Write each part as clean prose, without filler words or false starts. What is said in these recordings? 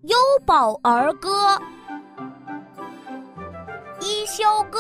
优宝儿歌。一休歌。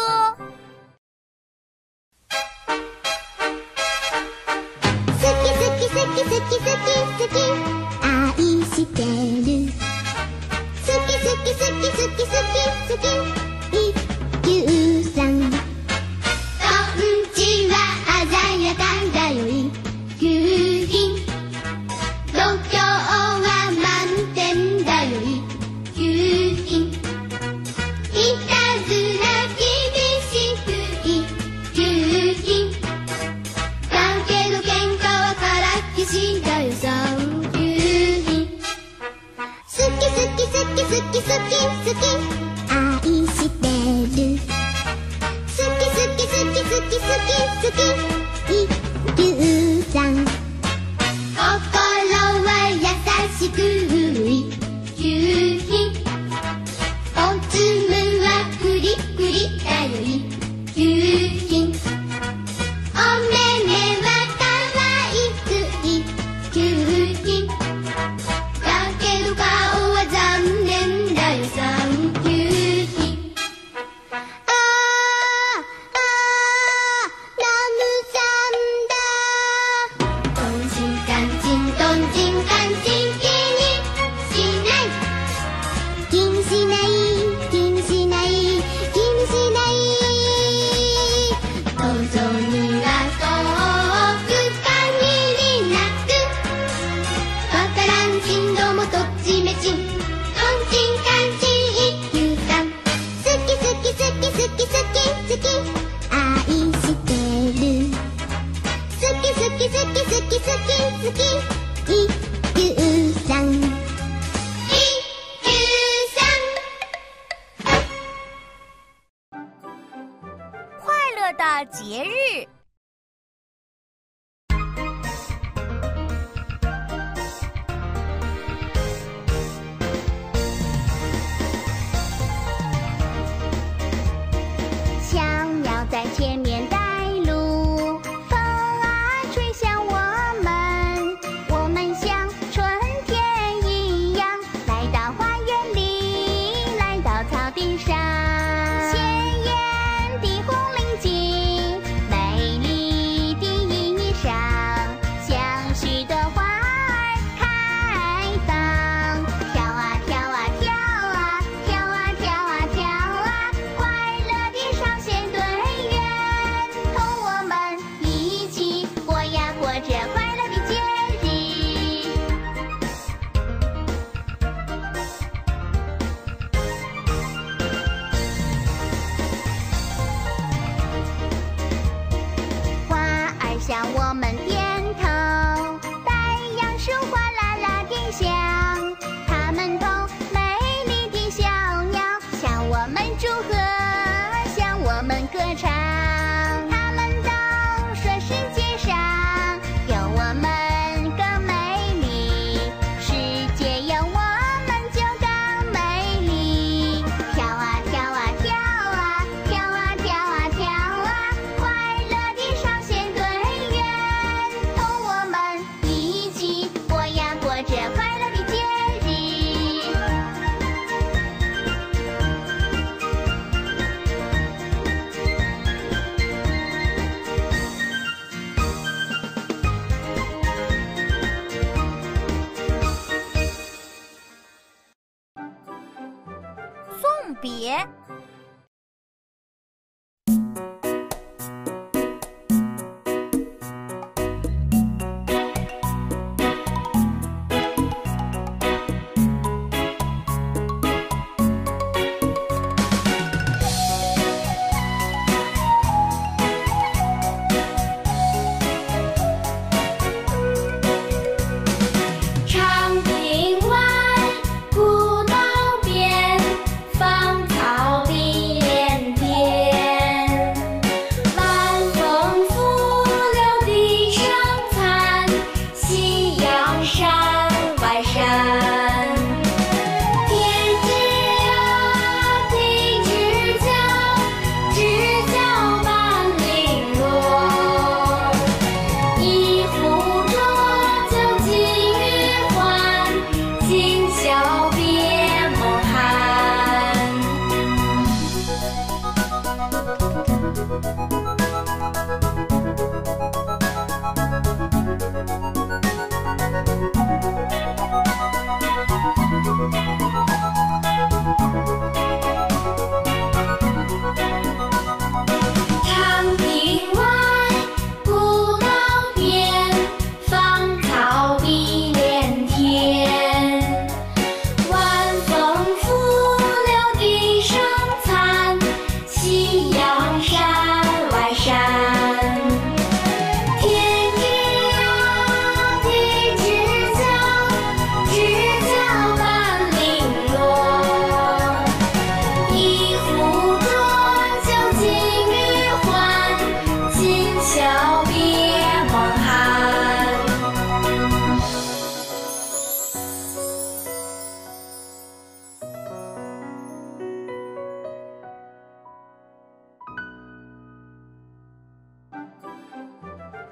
好き好き好き好き好き好き愛してる好き好き好き好き好き好き一休さんとんちは鮮やかだよ一休度胸は満点だよ一休いたずら厳しく一休だけど喧嘩はからっきしだよサンキュー好き好き好き好き好き好き愛してる好き好き好き好き好き好き一休さん心は優しく一休おつむはクリクリだよ一休お目目は可愛く一休だけど顔は残念だよサンキューあラムさんだトンチンカンチントンチンカンチン気にしない気にしない気にしない気にしない想像には遠く限りなくわからんけんどもどっちめちんとんちんかんちん一休さん好き好き好き好き好き好き愛してる好き好き好き好き好き好き一休さん一休さん快乐的节日。 想要在前面带路，风啊吹向我们像春天一样，来到花园里，来到草地上，鲜艳的红领巾，美丽的衣裳，像许多花儿开放，跳啊跳啊跳啊跳啊跳啊跳啊，快乐的少先队员，同我们一起过呀过这快乐的节日。花儿向我们点头，太阳树哗啦啦地响，它们同美丽的小鸟向我们祝贺，向我们歌唱。它们都说世界上有我们更美丽，世界有我们就更美丽。跳啊跳啊跳啊跳啊跳啊跳啊，快乐的少先队员，同我们一起过呀过这快乐的节日。 送别。 长亭外，古道边，芳草碧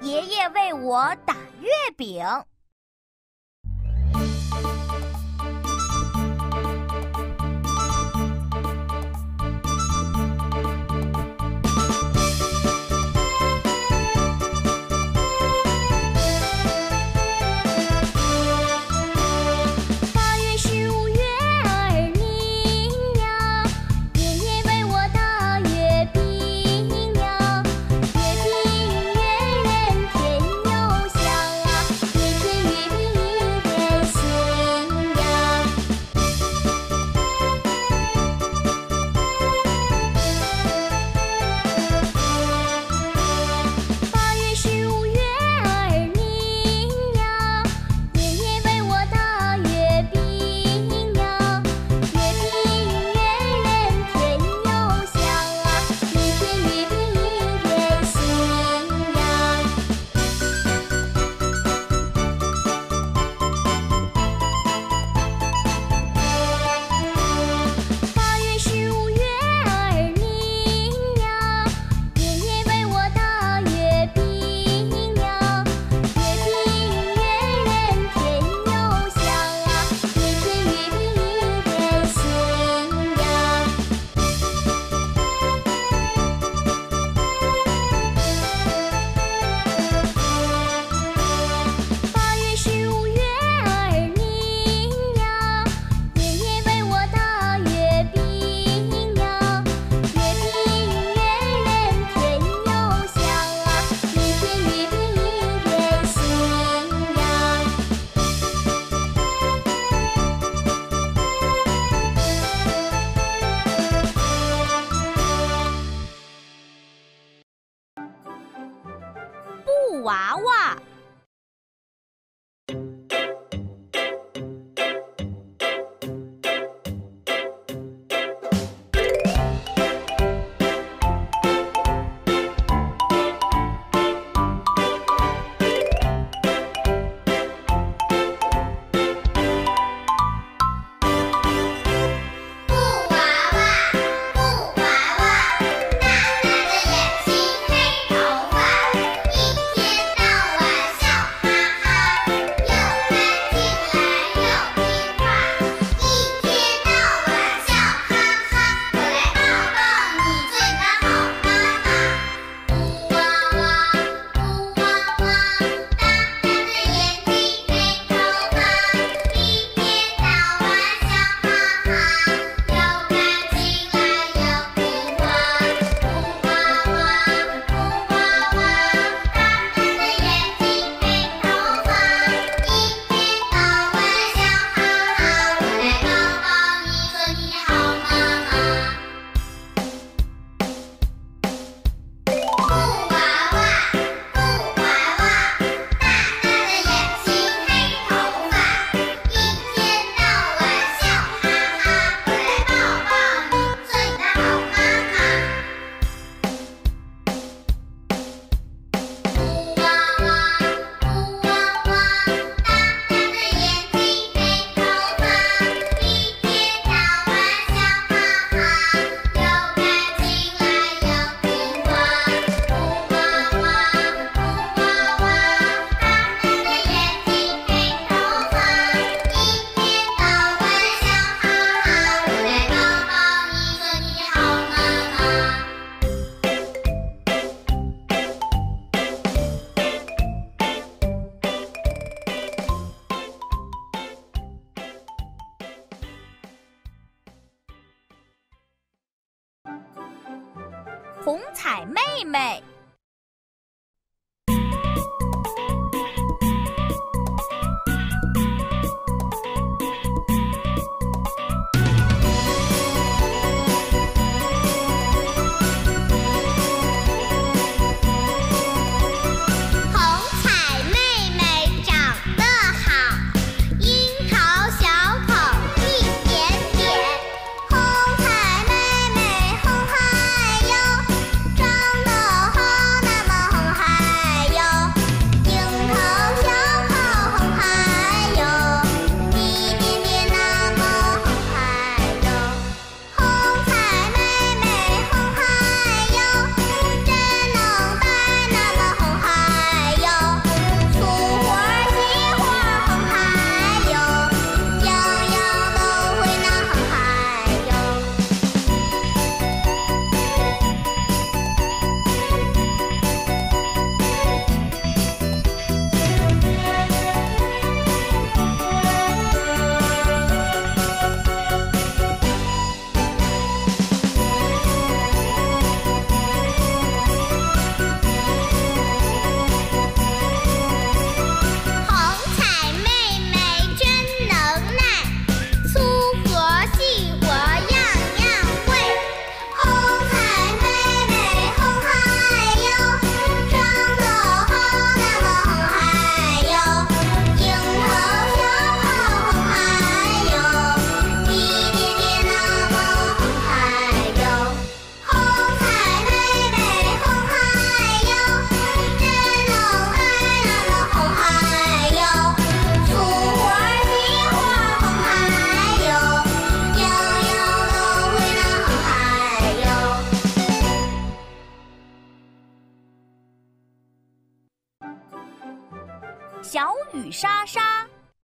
爷爷为我打月饼。布娃娃。红彩妹妹。 红雨沙沙。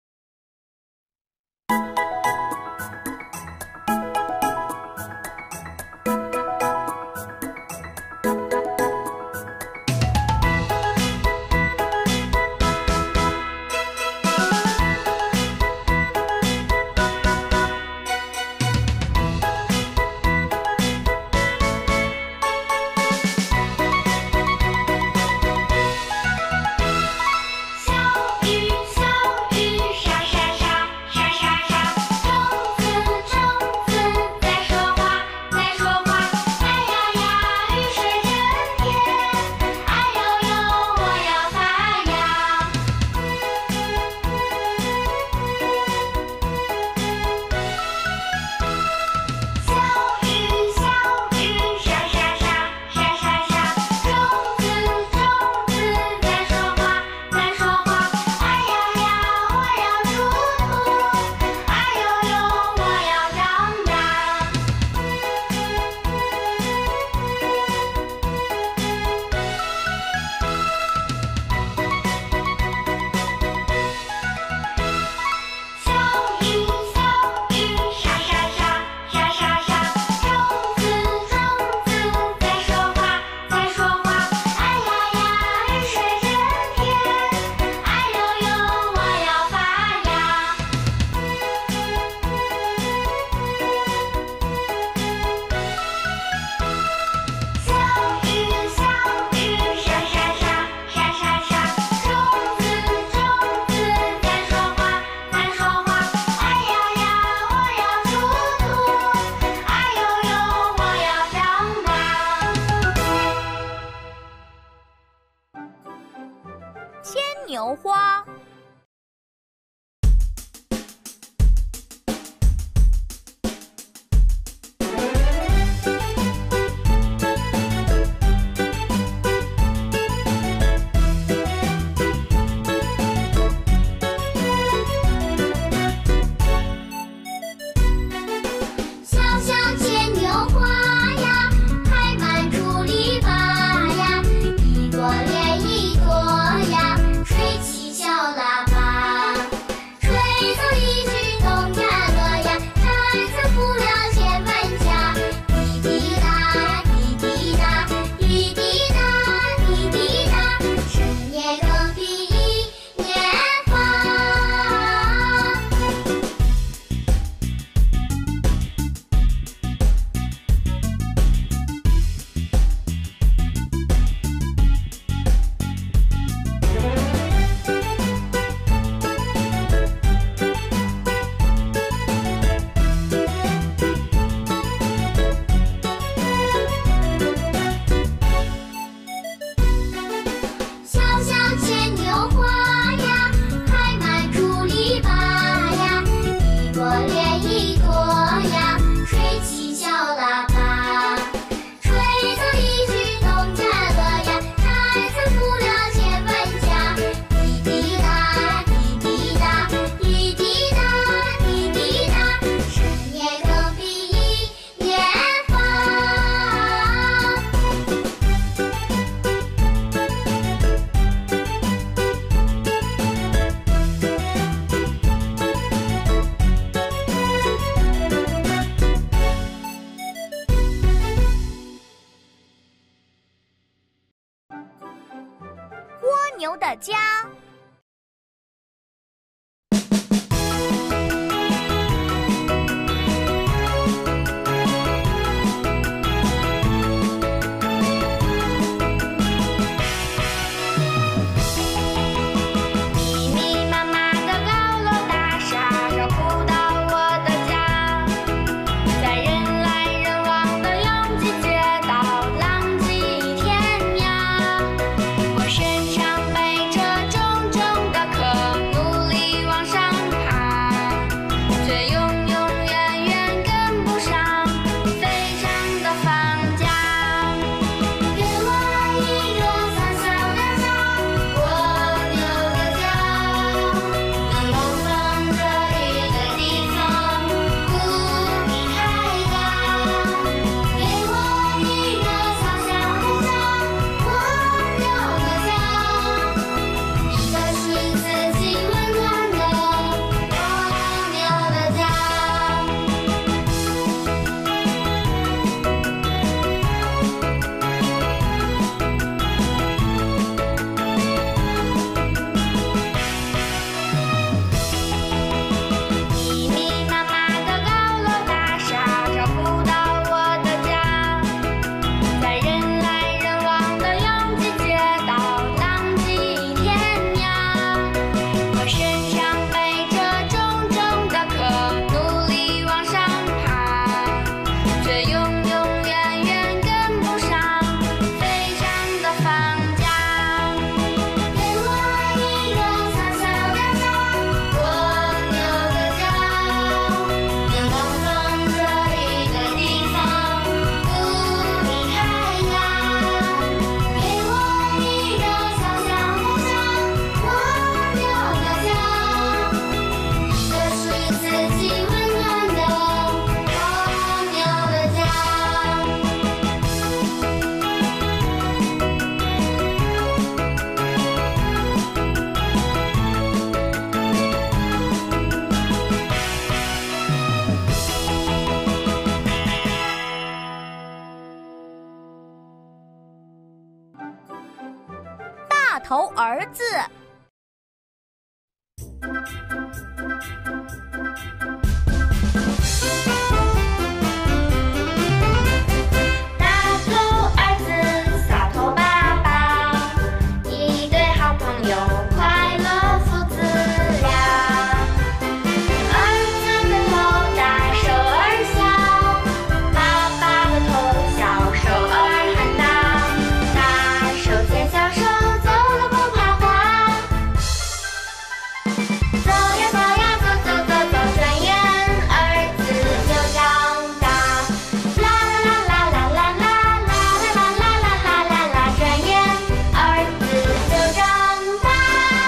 牵牛花。 小小牵牛花呀，开满竹篱笆呀，一朵连一朵呀，吹起小喇叭，吹奏一曲农家乐呀，产生不了千万家。滴滴答呀，滴滴答，滴滴答，滴滴答，十年更比一年发。小小牵牛花呀，开满竹篱笆呀，一朵连一朵呀，吹起小喇叭，吹奏一曲农家乐呀，产生不了千万家。滴滴答，滴滴答，滴滴答，滴滴答，十年更比一年发。 蜗牛的家。 密密麻麻的高楼大厦照顾到我的家，在人来人往的拥挤街道，浪迹天涯。我身上背着重头儿子。 大头儿子，小头爸爸，一对好朋友，快乐父子俩。儿子的头大，手儿小，爸爸的头小，手儿很大。大手牵小手，走路不怕滑。走呀走呀，走走走走，转眼儿子就长大。啦啦啦啦啦啦啦啦啦啦啦啦啦啦，转眼儿子就长大。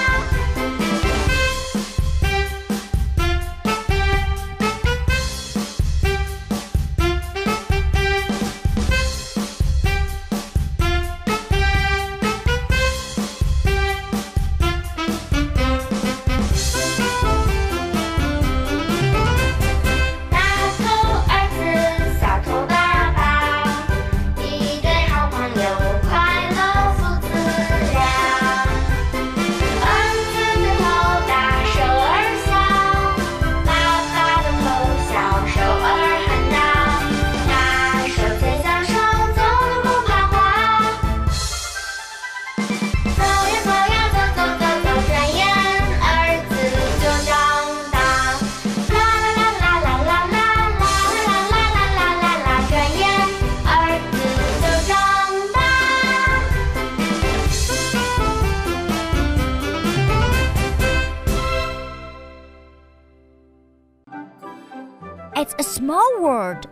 大头儿子，小头爸爸，一对好朋友，快乐父子俩。儿子的头大，手儿小，爸爸的头小，手儿很大。大手牵小手，走路不怕滑。走呀走呀，走走走走，转眼儿子就长大。啦啦啦啦啦啦啦啦啦啦啦啦啦，转眼儿子就长大。 It's a small world.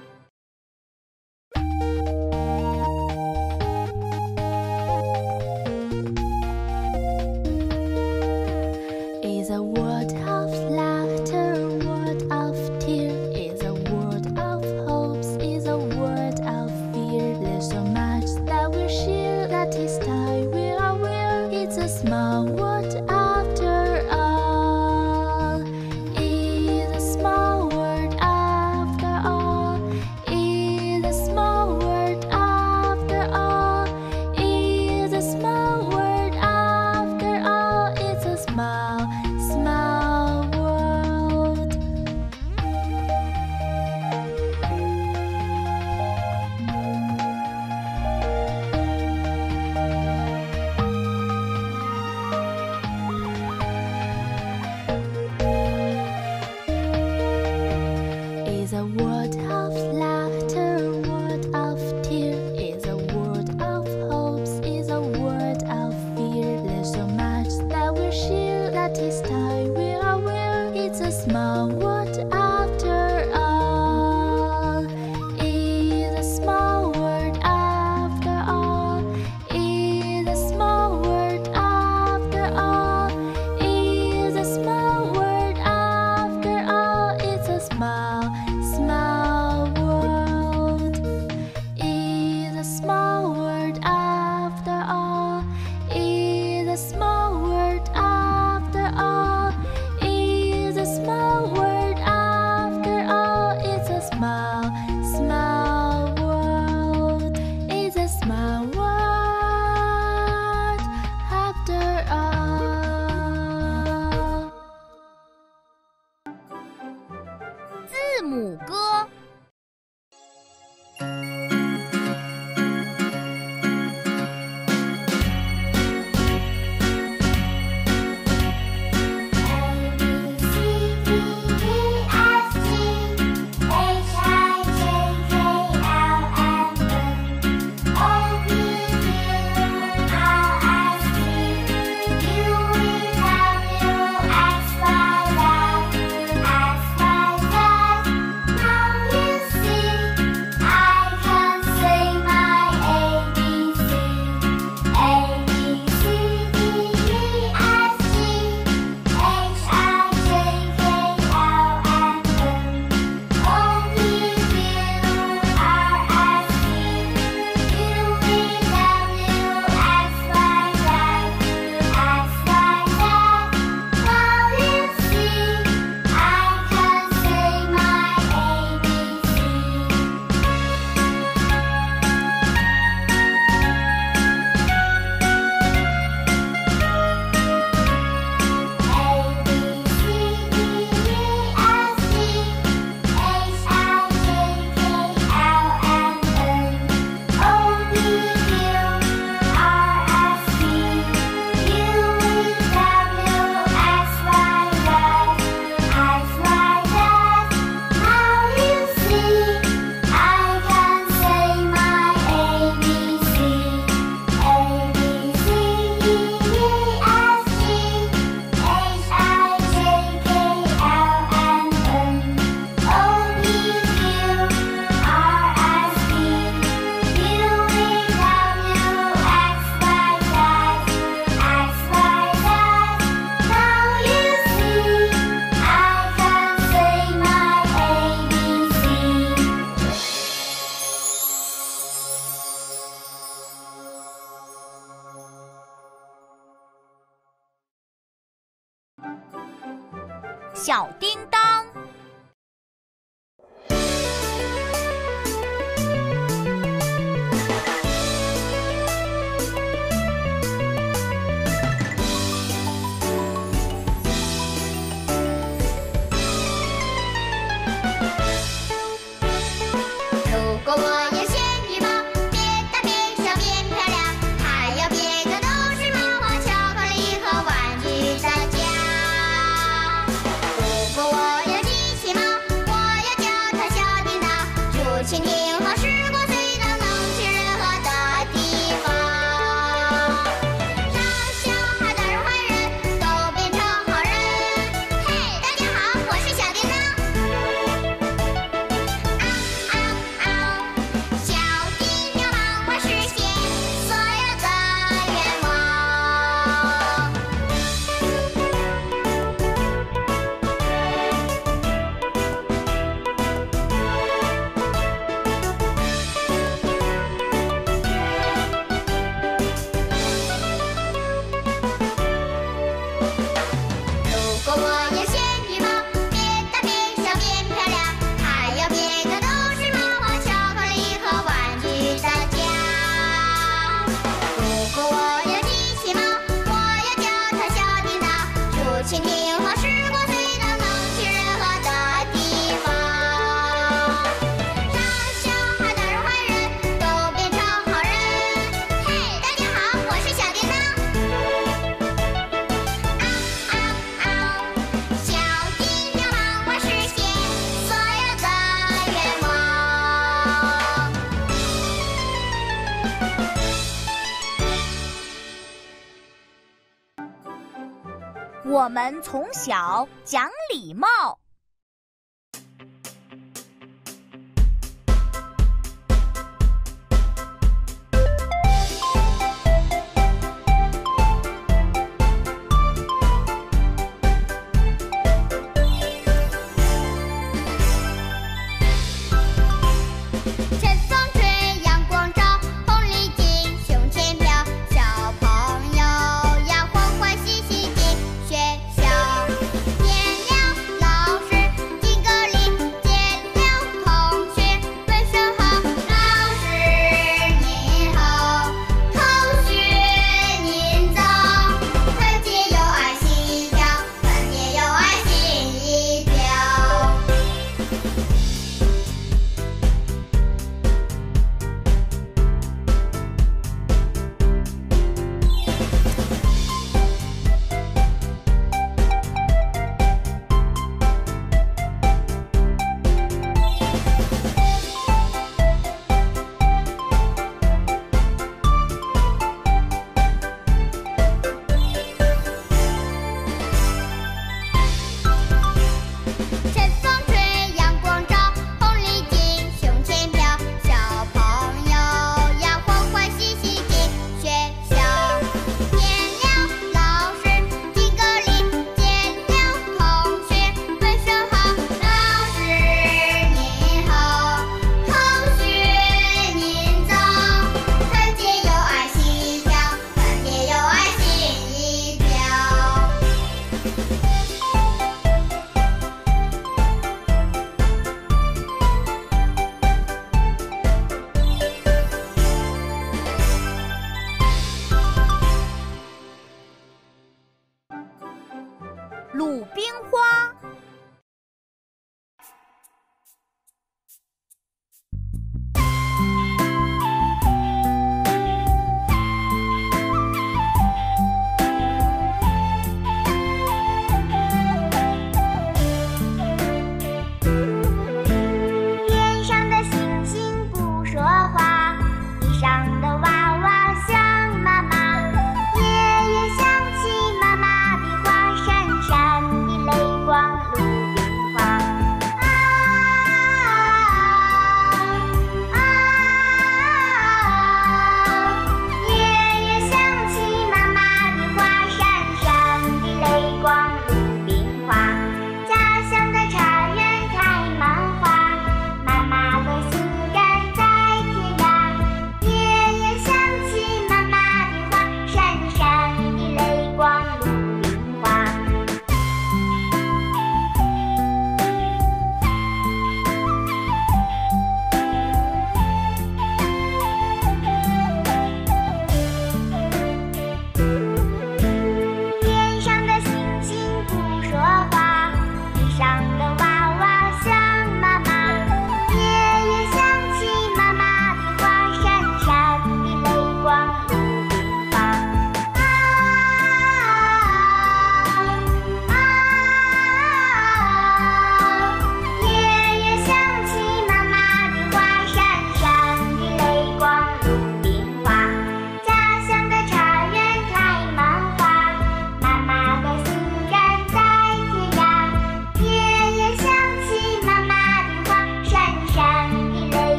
Is a world of laughter, a world of tears. Is a world of hopes, is a world of fear. There's so much that we share that is time we are aware. It's a small world after all. It's a small world after all. It's a small world after all. It's a small world after all. It's a small, small world. Is a world of laughter, a world of tears. Is a world of hopes, is a world of fear. There's so much that we share that is time we are aware. It's a small world after all. It's a small world after all. It's a small world after all. It's a small world after all. It's a small, small world. It's a small world after all. It's a small world after all. It's a small world after all. It's a small, small world. It's a small world after all. 字母歌。 Now 小叮当。 如果我有仙羽毛，变大变小变漂亮，还有别的都是毛毛巧克力和玩具的家。如果我有机器猫，我要叫它小叮当，竹蜻蜓和时光隧道能去任何的地方，让小孩的坏人都变成好人。嘿，大家好，我是小叮当。小叮当帮我实现所有的愿望。如果我有仙羽毛，变大变小变漂亮，还有别的都是毛毛巧克力和玩具的家。如果我有机器猫，我要叫它小叮当，竹蜻蜓和时光隧道能去任何的地方，让小孩的坏人都变成好人。嘿，大家好，我是小叮当。小叮当帮我实现所有的愿望。 我们从小讲礼貌。 趁